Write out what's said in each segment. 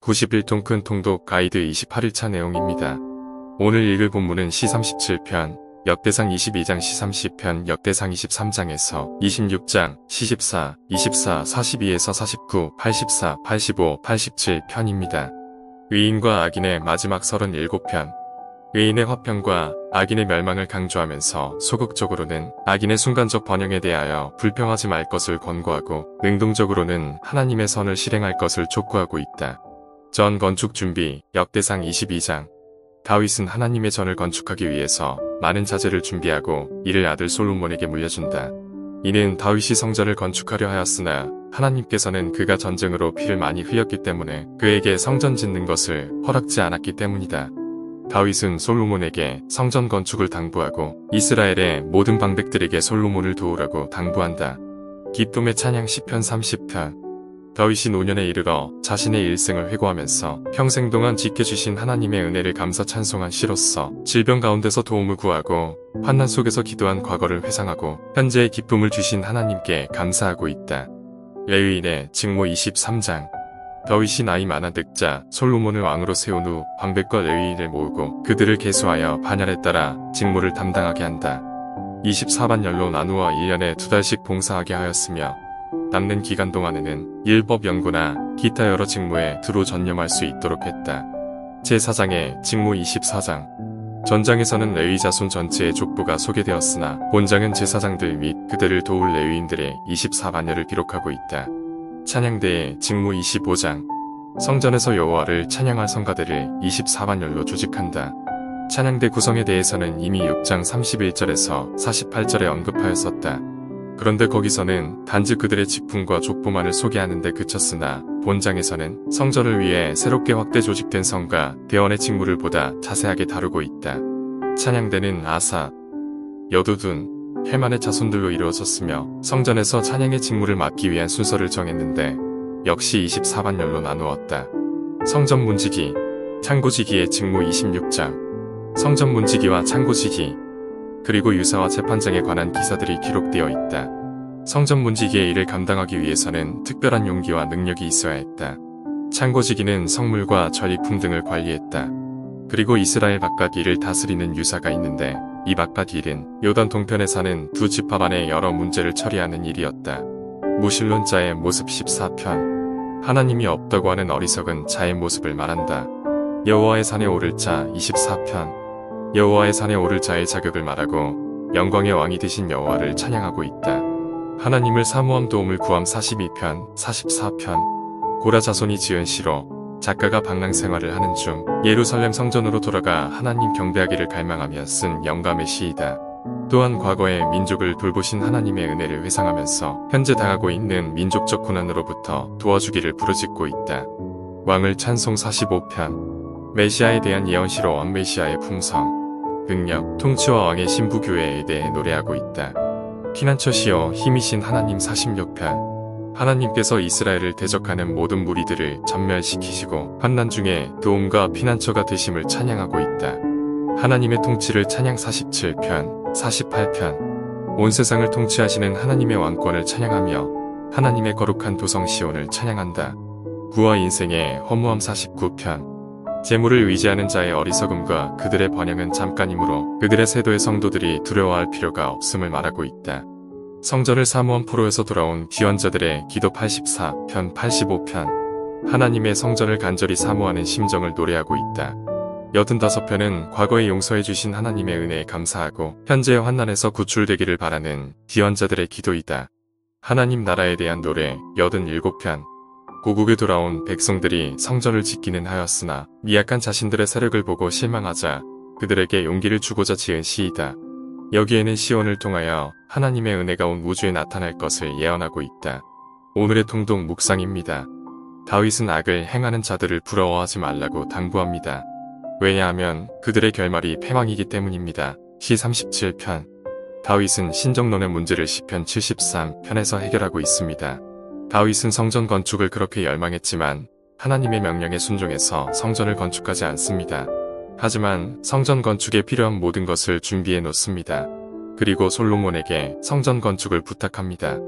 91통 큰 통독 가이드 28일차 내용입니다. 오늘 읽을 본문은 시 37편, 역대상 22장 시 30편, 역대상 23장에서 26장, 시 14, 24, 42에서 49, 84, 85, 87편입니다. 의인과 악인의 마지막 37편. 의인의 화평과 악인의 멸망을 강조하면서 소극적으로는 악인의 순간적 번영에 대하여 불평하지 말 것을 권고하고 능동적으로는 하나님의 선을 실행할 것을 촉구하고 있다. 전 건축 준비, 역대상 22장. 다윗은 하나님의 전을 건축하기 위해서 많은 자재를 준비하고 이를 아들 솔로몬에게 물려준다. 이는 다윗이 성전을 건축하려 하였으나 하나님께서는 그가 전쟁으로 피를 많이 흘렸기 때문에 그에게 성전 짓는 것을 허락지 않았기 때문이다. 다윗은 솔로몬에게 성전 건축을 당부하고 이스라엘의 모든 방백들에게 솔로몬을 도우라고 당부한다. 기쁨의 찬양 시편 30편. 다윗이 노년에 이르러 자신의 일생을 회고하면서 평생 동안 지켜주신 하나님의 은혜를 감사 찬송한 시로서 질병 가운데서 도움을 구하고 환난 속에서 기도한 과거를 회상하고 현재의 기쁨을 주신 하나님께 감사하고 있다. 레위인의 직무 23장. 다윗이 나이 많아 늙자 솔로몬을 왕으로 세운 후 방백과 레위인을 모으고 그들을 계수하여 반열에 따라 직무를 담당하게 한다. 24반열로 나누어 1년에 2달씩 봉사하게 하였으며 남는 기간 동안에는 율법 연구나 기타 여러 직무에 두루 전념할 수 있도록 했다. 제4장의 직무 24장. 전장에서는 레위 자손 전체의 족보가 소개되었으나 본장은 제사장들 및 그들을 도울 레위인들의 24반열을 기록하고 있다. 찬양대의 직무 25장. 성전에서 여호와를 찬양할 성가대를 24반열로 조직한다. 찬양대 구성에 대해서는 이미 6장 31절에서 48절에 언급하였었다. 그런데 거기서는 단지 그들의 직분과 족보만을 소개하는 데 그쳤으나 본장에서는 성전을 위해 새롭게 확대 조직된 성가, 대원의 직무를 보다 자세하게 다루고 있다. 찬양대는 아사, 여두둔, 헤만의 자손들로 이루어졌으며 성전에서 찬양의 직무를 맡기 위한 순서를 정했는데 역시 24반열로 나누었다. 성전 문지기, 창고지기의 직무 26장. 성전 문지기와 창고지기, 그리고 유사와 재판장에 관한 기사들이 기록되어 있다. 성전 문지기의 일을 감당하기 위해서는 특별한 용기와 능력이 있어야 했다. 창고지기는 성물과 전리품 등을 관리했다. 그리고 이스라엘 바깥 일을 다스리는 유사가 있는데 이 바깥 일은 요단 동편에 사는 두 지파 안의 여러 문제를 처리하는 일이었다. 무신론자의 모습 14편. 하나님이 없다고 하는 어리석은 자의 모습을 말한다. 여호와의 산에 오를 자 24편. 여호와의 산에 오를 자의 자격을 말하고 영광의 왕이 되신 여호와를 찬양하고 있다. 하나님을 사모함 도움을 구함 42편, 44편. 고라 자손이 지은 시로 작가가 방랑 생활을 하는 중 예루살렘 성전으로 돌아가 하나님 경배하기를 갈망하며 쓴 영감의 시이다. 또한 과거의 민족을 돌보신 하나님의 은혜를 회상하면서 현재 당하고 있는 민족적 고난으로부터 도와주기를 부르짖고 있다. 왕을 찬송 45편. 메시아에 대한 예언시로 왕 메시아의 품성, 능력, 통치와 왕의 신부교회에 대해 노래하고 있다. 피난처시여 힘이신 하나님 46편. 하나님께서 이스라엘을 대적하는 모든 무리들을 전멸시키시고 환난 중에 도움과 피난처가 되심을 찬양하고 있다. 하나님의 통치를 찬양 47편, 48편. 온 세상을 통치하시는 하나님의 왕권을 찬양하며 하나님의 거룩한 도성 시온을 찬양한다. 구와 인생의 허무함 49편. 재물을 의지하는 자의 어리석음과 그들의 번영은 잠깐이므로 그들의 세도의 성도들이 두려워할 필요가 없음을 말하고 있다. 성전을 사모한 포로에서 돌아온 기원자들의 기도 84편 85편. 하나님의 성전을 간절히 사모하는 심정을 노래하고 있다. 85편은 과거에 용서해 주신 하나님의 은혜에 감사하고 현재의 환난에서 구출되기를 바라는 기원자들의 기도이다. 하나님 나라에 대한 노래 87편. 고국에 돌아온 백성들이 성전을 짓기는 하였으나 미약한 자신들의 세력을 보고 실망하자 그들에게 용기를 주고자 지은 시이다. 여기에는 시온을 통하여 하나님의 은혜가 온 우주에 나타날 것을 예언하고 있다. 오늘의 통독 묵상입니다. 다윗은 악을 행하는 자들을 부러워하지 말라고 당부합니다. 왜냐하면 그들의 결말이 패망이기 때문입니다. 시 37편. 다윗은 신정론의 문제를 시편 73편에서 해결하고 있습니다. 다윗은 성전 건축을 그렇게 열망했지만 하나님의 명령에 순종해서 성전을 건축하지 않습니다. 하지만 성전 건축에 필요한 모든 것을 준비해 놓습니다. 그리고 솔로몬에게 성전 건축을 부탁합니다.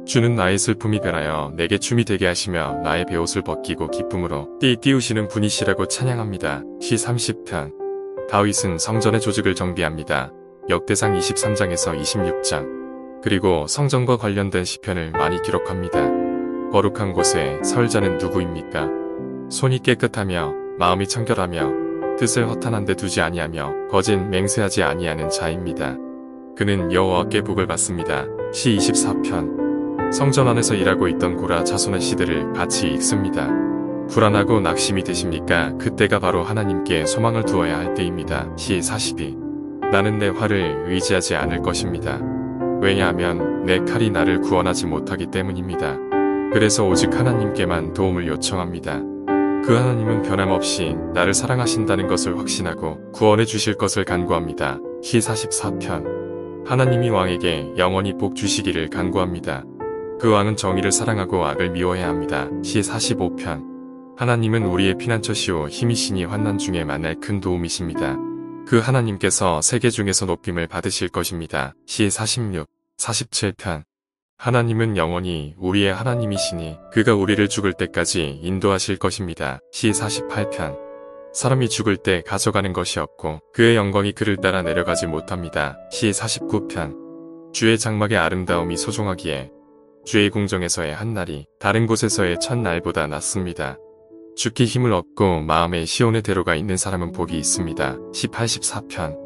주는 나의 슬픔이 변하여 내게 춤이 되게 하시며 나의 베옷을 벗기고 기쁨으로 띄우시는 분이시라고 찬양합니다. 시 30편. 다윗은 성전의 조직을 정비합니다. 역대상 23장에서 26장. 그리고 성전과 관련된 시편을 많이 기록합니다. 거룩한 곳에 설 자는 누구입니까? 손이 깨끗하며 마음이 청결하며 뜻을 허탄한 데 두지 아니하며 거짓 맹세하지 아니하는 자입니다. 그는 여호와께 복을 받습니다. 시 24편. 성전 안에서 일하고 있던 고라 자손의 시들을 같이 읽습니다. 불안하고 낙심이 되십니까? 그때가 바로 하나님께 소망을 두어야 할 때입니다. 시 42. 나는 내 활을 의지하지 않을 것입니다. 왜냐하면 내 칼이 나를 구원하지 못하기 때문입니다. 그래서 오직 하나님께만 도움을 요청합니다. 그 하나님은 변함없이 나를 사랑하신다는 것을 확신하고 구원해 주실 것을 간구합니다. 시 44편. 하나님이 왕에게 영원히 복 주시기를 간구합니다. 그 왕은 정의를 사랑하고 악을 미워해야 합니다. 시 45편. 하나님은 우리의 피난처시오 힘이시니 환난 중에 만날 큰 도움이십니다. 그 하나님께서 세계 중에서 높임을 받으실 것입니다. 시 46, 47편. 하나님은 영원히 우리의 하나님이시니 그가 우리를 죽을 때까지 인도하실 것입니다. 시 48편. 사람이 죽을 때 가져가는 것이 없고 그의 영광이 그를 따라 내려가지 못합니다. 시 49편. 주의 장막의 아름다움이 소중하기에 주의 궁정에서의 한날이 다른 곳에서의 첫날보다 낫습니다. 죽기 힘을 얻고 마음의 시온의 대로가 있는 사람은 복이 있습니다. 시 84편.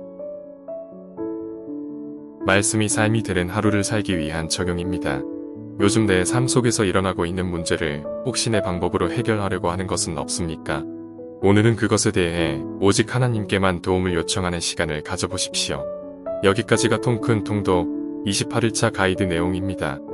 말씀이 삶이 되는 하루를 살기 위한 적용입니다. 요즘 내 삶 속에서 일어나고 있는 문제를 혹시 내 방법으로 해결하려고 하는 것은 없습니까? 오늘은 그것에 대해 오직 하나님께만 도움을 요청하는 시간을 가져보십시오. 여기까지가 통큰 통독 28일차 가이드 내용입니다.